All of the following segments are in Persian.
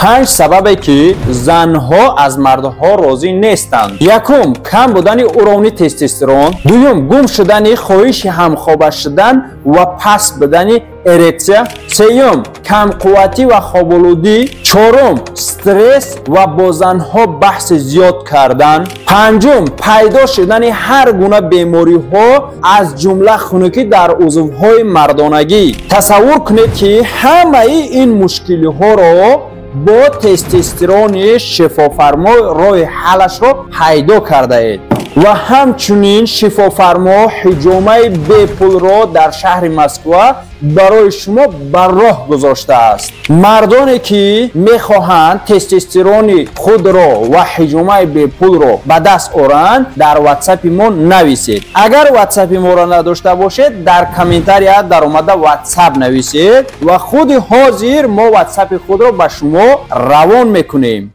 5 سببی که زنها از مردها راضی نیستند. یکم کم بودن اوران تستوسترون، دوم گم شدن خواهش همخوابه شدن و پس بدن ارکسیا، سوم کم قوتی و خواب‌آلودی، چهارم استرس و با زنها بحث زیاد کردن، پنجم پیدا شدن هر گونه بیماری‌ها از جمله خنکی در عضوهای مردانگی. تصور کنید که همه این مشکل‌ها را با تستوسترون شفافرما راه حلش را پیدا کرده اید و همچنین شفافرما حجامه بی پول را در شهر مسکو برای شما بر راه گذاشته است. مردانی که میخواهند تستوسترون خود را و حجامه بی پول را به دست آورند در واتساپ ما نویسید. اگر واتساپ ما را نداشته باشید در کامنتاری در اومده واتساپ نویسید و خود حاضر ما واتساپ خود را به شما روان میکنیم.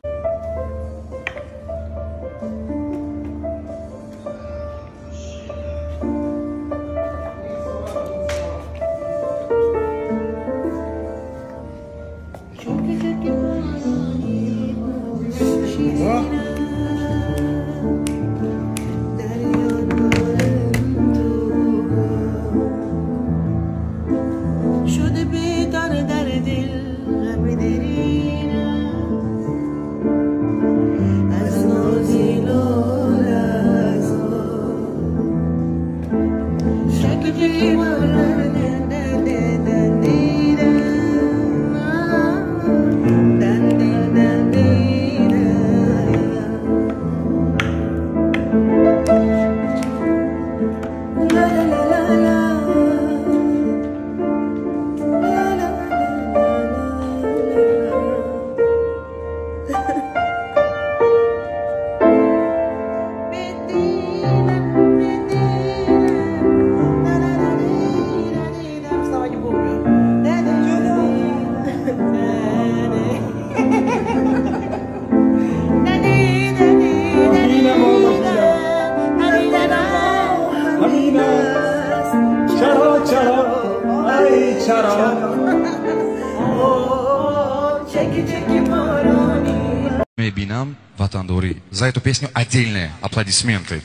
Бинам Ватандори. За эту песню отдельные аплодисменты.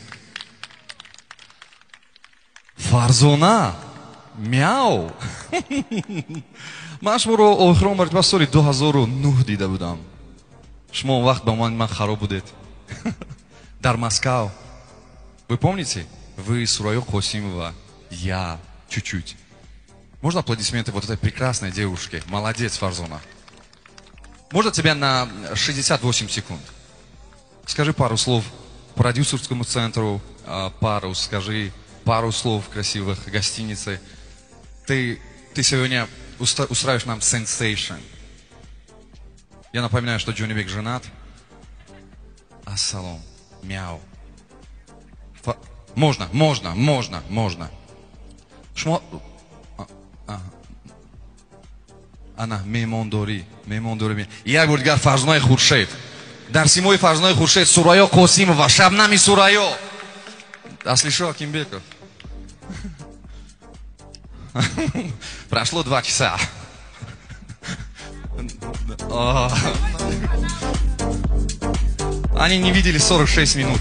Фарзона. Мяу. Ман шуморо охирон мартаба соли 2009 дида будам. Шумо он вақт ба ман хароб будед. Дар Москва. Вы помните? Вы, Сурайо Косимова, я чуть-чуть. Можно аплодисменты вот этой прекрасной девушке? Молодец, Фарзона. Можно тебя на 68 секунд? Скажи пару слов продюсерскому центру, скажи пару слов красивых гостинице. Ты сегодня устраиваешь нам сенсейшн. Я напоминаю, что Джонибек женат. Ассалам. Мяу. Можно. Шмо... Ана мемондори. Як бор дигар Фарзонаи Хуршед. Дар симои Фарзонаи Хуршед Сурайо Косимова, Шабнами Сурайо. Асли шо, Акимбеков? Прошло 2 часа. Они не видели 46 минут.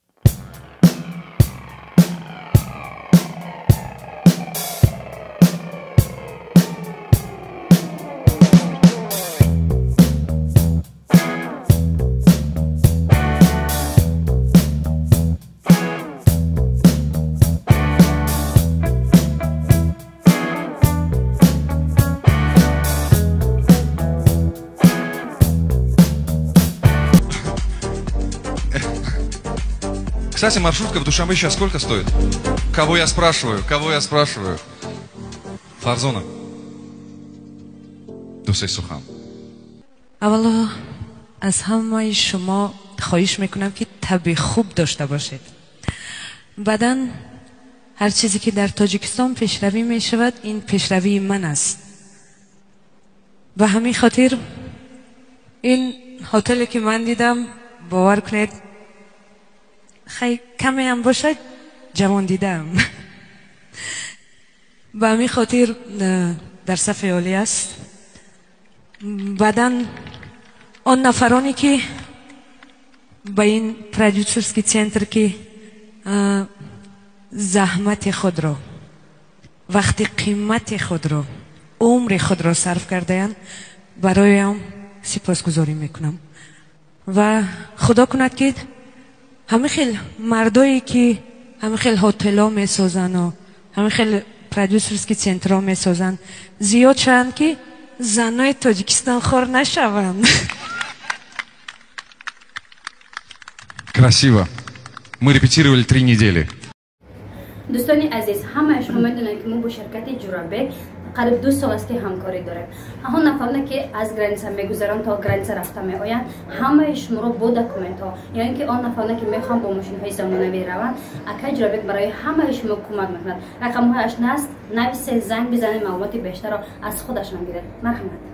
Кстати, маршрутка в Душанбе сейчас сколько стоит? Кого я спрашиваю? Фарзона. دوست سخن. اولا از همه شما خواهش میکنم که طبع خوب داشته باشید. بعداً هر چیزی که در تاجیکستان پیشروی می شود این پیشروی من است. و همین خاطر این هتلی که من دیدم باور کنید خیلی کمی هم باشد جوان دیدم. و همین خاطر در صف عالی است. بعداً آن نفرانی که به این پرودیوسرسکی سنتر که زحمت خود را، وقت قیمت خود را، عمر خود را صرف کرده‌اند، برایم سپاسگزاری میکنم و خدا کند که همه خیل مردایی که همه خیل هتل‌ها میسازن و همه خیل پرودیوسرسکی سنترها میسازن زیاد شدن که زنای تاجیکستان خور نشوند. Красиво. Мы репетировали 3 недели. دوستان عزیز، همه شما میدونید که ما با شرکت جورابک قریب 2 سال است که همکاری داریم. همون نفرانی که از گرانس میگذرن تا گرانس رفته میآیند، همه شما رو با دکومنت ها، یعنی که آن نفرانی که میخوان با ماشین های زمانوی روند، اکا جورابک برای همه شما کمک میکند. رقم هایش است، نویسید، زنگ بزنید، معلومات بیشتر را از خودشان گیرید. مرحمت.